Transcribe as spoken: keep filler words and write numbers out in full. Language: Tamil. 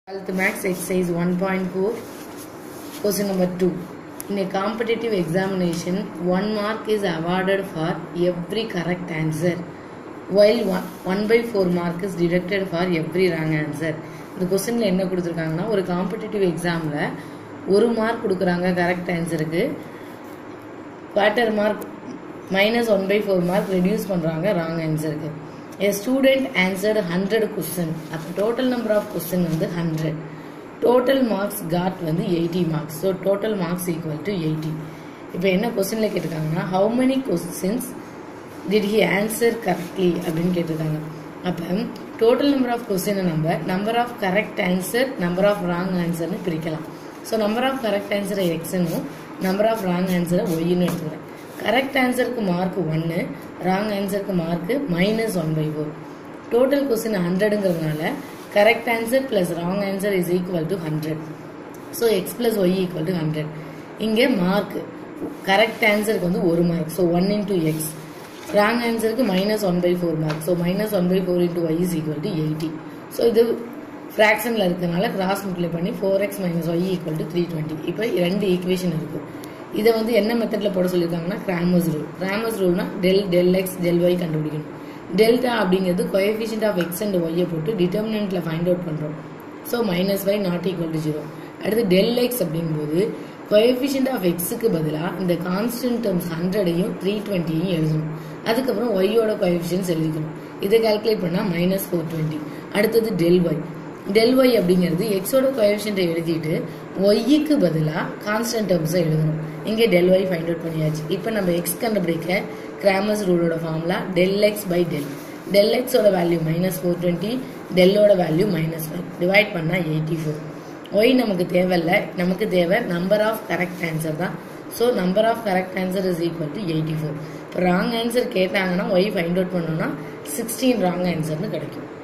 twelfth Max exercise one point four, question number two. In a competitive examination, one mark is awarded for every correct answer, while one, one by four mark is deducted for every wrong answer. இந்த கொஸ்டின்ல என்ன கொடுத்துருக்காங்கன்னா, ஒரு காம்படிட்டிவ் எக்ஸாம்ல ஒரு மார்க் கொடுக்குறாங்க கரெக்ட் ஆன்சருக்கு, quarter mark minus one by four mark reduce பண்றாங்க ராங் ஆன்சருக்கு. A student answered one hundred question. அப்ப total number of question வந்து one hundred. Total marks got வந்து eighty marks. So total marks equal to eighty. இப்போ என்ன கொஸ்டின்ல கேட்டிருக்காங்கன்னா, how many questions did he answer correctly அப்படின்னு கேட்டிருக்காங்க. அப்ப total number of question நம்ம number of correct answer, number of wrong answer னு பிரிக்கலாம். So number of correct answer x னும் number of wrong answer y னு எடுத்துக்கிறேன். Correct answer ku mark one, wrong answer ku mark minus one by four. Total question one hundred ங்கறதுனால correct answer plus wrong answer is equal to one hundred. So x plus y equal to one hundred. இங்க mark correct answer க்கு வந்து one mark. So one into x. Wrong answer க்கு minus one by four mark. So minus one by four into y is equal to eighty. So இது fractionல இருக்கனால cross multiply பண்ணி four x minus y equal to three twenty. இப்போ ரெண்டு ஈக்குவேஷன் இருக்கு. இதை வந்து என்ன மெத்தட்ல போட சொல்லிருக்காங்கன்னா, கிராமர்ஸ் ரூல். கிராமர்ஸ் ரூல்னா del del x del y கண்டுபிடிக்கணும். டெல்டா அப்படிங்கிறது கோஎஃபிஷியன்ட் ஆஃப் எக்ஸ் அண்ட் ஒய்யை போட்டு டிட்டர்மினன்ட்ல ஃபைண்ட் அவுட் பண்றோம். So minus y not equal to zero. அடுத்து டெல் எக்ஸ் அப்படிங்கும்போது கோஎஃபிஷியன்ட் ஆஃப் எக்ஸுக்கு பதிலாக இந்த கான்ஸ்டன்ட் டேர்ம்ஸ் ஹண்ட்ரடையும் த்ரீ டுவெண்ட்டியும் எழுதணும். அதுக்கப்புறம் ஒய்யோட கோஎஃபிஷியன்ஸ் எழுதிக்கணும். இதை கால்குலேட் பண்ணா மைனஸ் ஃபோர் டுவெண்ட்டி. அடுத்தது டெல் ஒய். டெல் ஒய் அப்படிங்கிறது எக்ஸோட கோஎஃபிஷியன்ட்டை எழுதிட்டு ஒய்க்கு பதிலாக கான்ஸ்டன்ட் டேர்ம்ஸை எழுதணும். இங்கே டெல் ஒய் ஃபைண்ட் அவுட் பண்ணியாச்சு. இப்போ நம்ம எக்ஸ் கண்டுபிடிக்க கிராமர்ஸ் ரூலோட formula del x by del. Del எக்ஸோட வேல்யூ மைனஸ் ஃபோர் டுவெண்ட்டி, டெல்லோட வேல்யூ மைனஸ் ஃபைவ். டிவைட் பண்ணால் எயிட்டி ஃபோர். ஒய் நமக்கு தேவையில்லை, நமக்கு தேவை நம்பர் ஆஃப் கரெக்ட் ஆன்சர் தான். So number of correct answer is equal to eighty four. இப்போ ராங் ஆன்சர் கேட்டாங்கன்னா ஒய் ஃபைண்ட் அவுட் பண்ணோம்னா சிக்ஸ்டீன் ராங் ஆன்சர்னு கிடைக்கும்.